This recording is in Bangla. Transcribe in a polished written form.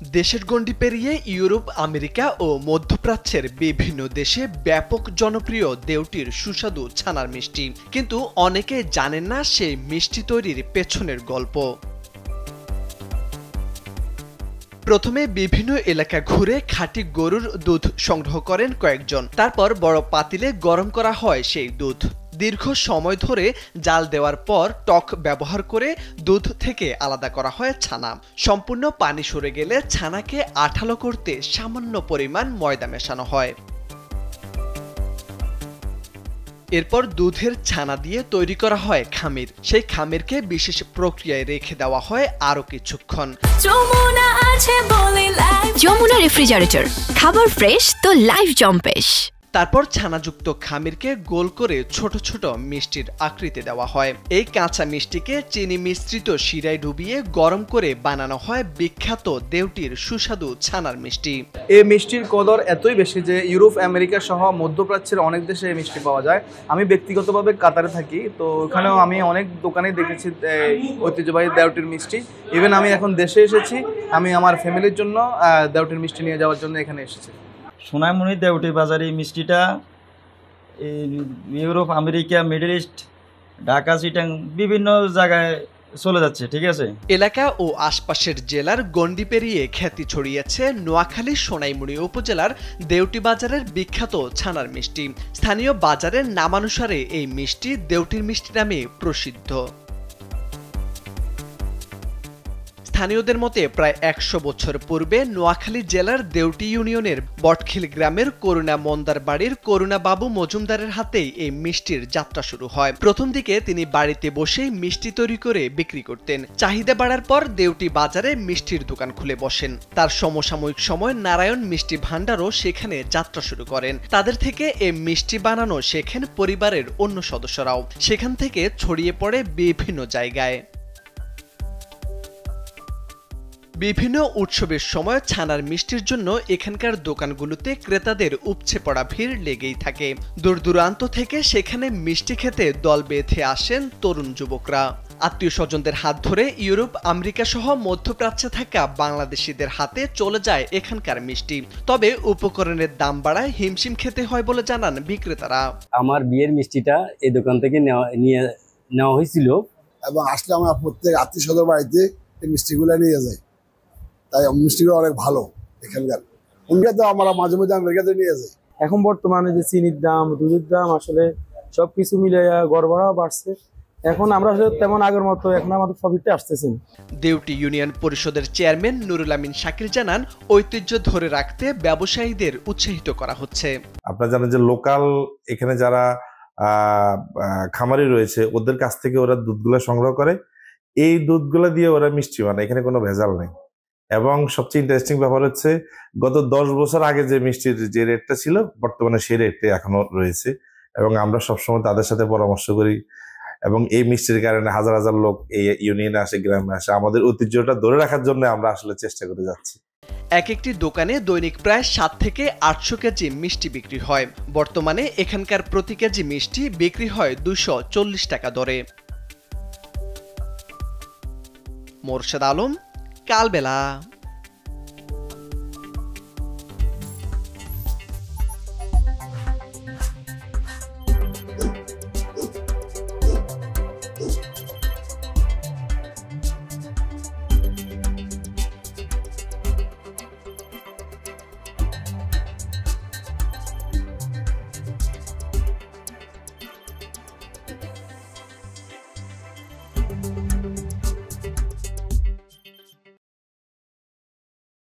দেশের গণ্ডি পেরিয়ে ইউরোপ, আমেরিকা ও মধ্যপ্রাচ্যের বিভিন্ন দেশে ব্যাপক জনপ্রিয় দেউটির সুস্বাদু ছানার মিষ্টি, কিন্তু অনেকে জানেন না সেই মিষ্টি তৈরির পেছনের গল্প। প্রথমে বিভিন্ন এলাকা ঘুরে খাঁটি গরুর দুধ সংগ্রহ করেন কয়েকজন। তারপর বড় পাতিলে গরম করা হয় সেই দুধ। দীর্ঘ সময় ধরে জাল দেওয়ার পর টক ব্যবহার করে দুধ থেকে আলাদা করা হয় ছানা। সম্পূর্ণ পানি সরে গেলে ছানাকে আঠালো করতে সামান্য পরিমাণ ময়দা মেশানো হয়। এরপর দুধের ছানা দিয়ে তৈরি করা হয় খামির। সেই খামিরকে বিশেষ প্রক্রিয়ায় রেখে দেওয়া হয় আরো কিছুক্ষণ। যমুনা রেফ্রিজারেটর, খাবার ফ্রেশ তো লাইফ জম্পেশ। তারপর ছানাযুক্ত খামিরকে গোল করে ছোট ছোট মিষ্টির আকৃতি দেওয়া হয়। এই কাঁচা মিষ্টিকে চিনি মিশ্রিত শিরায় ডুবিয়ে গরম করে বানানো হয় বিখ্যাত দেউটির সুস্বাদু ছানার মিষ্টি। এই মিষ্টির কদর এতই বেশি যে ইউরোপ, আমেরিকা সহ মধ্যপ্রাচ্যের অনেক দেশে এই মিষ্টি পাওয়া যায়। আমি ব্যক্তিগতভাবে কাতারে থাকি, তো ওখানেও আমি অনেক দোকানে দেখেছি ঐতিহ্যবাহী দেউটির মিষ্টি। ইভেন আমি এখন দেশে এসেছি, আমি আমার ফ্যামিলির জন্য দেউটির মিষ্টি নিয়ে যাওয়ার জন্য এখানে এসেছি। সোনাইমুড়ি দেউটি বাজারে এই মিষ্টিটা Europe, America, Middle East, Dhaka, Chittagong বিভিন্ন জায়গায় চলে যাচ্ছে। ঠিক আছে, এলাকা ও আশপাশের জেলার গণ্ডি পেরিয়ে খ্যাতি ছড়িয়েছে নোয়াখালী সোনাইমুড়ি উপজেলার দেউটি বাজারের বিখ্যাত ছানার মিষ্টি। স্থানীয় বাজারের নামানুসারে এই মিষ্টি দেউটির মিষ্টি নামে প্রসিদ্ধ। স্থানীয়দের মতে প্রায় ১০০ বছর পূর্বে নোয়াখালী জেলার দেউটি ইউনিয়নের বটখিল গ্রামের করুণা মন্দার বাড়ির করুণা বাবু মজুমদারের হাতেই এই মিষ্টির যাত্রা শুরু হয়। প্রথম দিকে তিনি বাড়িতে বসেই মিষ্টি তৈরি করে বিক্রি করতেন। চাহিদা বাড়ার পর দেউটি বাজারে মিষ্টির দোকান খুলে বসেন। তার সমসাময়িক সময় নারায়ণ মিষ্টি ভান্ডারও সেখানে যাত্রা শুরু করেন। তাদের থেকে এই মিষ্টি বানানো শেখেন পরিবারের অন্য সদস্যরাও। সেখান থেকে ছড়িয়ে পড়ে বিভিন্ন জায়গায়। বিভিন্ন উৎসবের সময় ছানার মিষ্টির জন্য এখানকার দোকানগুলোতে ক্রেতাদের উপচে পড়া ভিড় লেগেই থাকে। দূর দূরান্ত থেকে সেখানে মিষ্টি খেতে দল বেঁধে আসেন তরুণ যুবকরা। আত্মীয় স্বজনদের হাত ধরে ইউরোপ, আমেরিকা সহ মধ্যপ্রাচ্যে থাকা বাংলাদেশিদের হাতে চলে যায় এখানকার মিষ্টি। তবে উপকরণের দাম বাড়ায় হিমশিম খেতে হয় বলে জানান বিক্রেতারা। আমার বিয়ের মিষ্টিটা এই দোকান থেকে নেওয়া হয়েছিল, এবং আসলে আমরা প্রত্যেক আত্মীয় স্বজন বাড়িতে এই মিষ্টিগুলো নিয়ে যাই। তাই মিষ্টিগুলো অনেক ভালো এখানকার। উনকে তো আমরা মাঝে মাঝে আমেরিকাতে নিয়ে যাই। এখন বর্তমানে যে চিনির দাম, দুধের দাম, আসলে সবকিছু মিলে গড়বড়াও বাড়ছে। এখন আমরা তেমন আগের মতো এখন আমাদের প্রফিটটা আসতেছে। দেউটি ইউনিয়ন পরিষদের চেয়ারম্যান নুরুল আমিন শাকির জানান, ঐতিহ্য ধরে রাখতে ব্যবসায়ীদের উৎসাহিত করা হচ্ছে। আপনারা জানেন যে লোকাল এখানে যারা খামারি রয়েছে ওদের কাছ থেকে ওরা দুধগুলো সংগ্রহ করে, এই দুধগুলো দিয়ে ওরা মিষ্টি বানায়। এখানে কোনো ভেজাল নেই। এবং সবচেয়ে ইন্টারেস্টিং ব্যাপার হচ্ছে গত ১০ বছর আগে যে মিষ্টির যে রেটটা ছিল বর্তমানে সেই রেটটা এখনো রয়েছে, এবং আমরা সবসময় তাদের সাথে পরামর্শ করি। এবং এই মিষ্টির কারণে হাজার হাজার লোক এই ইউনিয়নে আসে, গ্রামে আসে। আমাদের ঐতিহ্যটা ধরে রাখার জন্য আমরা আসলে চেষ্টা করে যাচ্ছি। এক একটি দোকানে দৈনিক প্রায় ৭ থেকে ৮০০ কেজি মিষ্টি বিক্রি হয়। বর্তমানে এখানকার প্রতি কেজি মিষ্টি বিক্রি হয় ২৪০ টাকা দরে। মোরশেদ আলম, কালবেলা।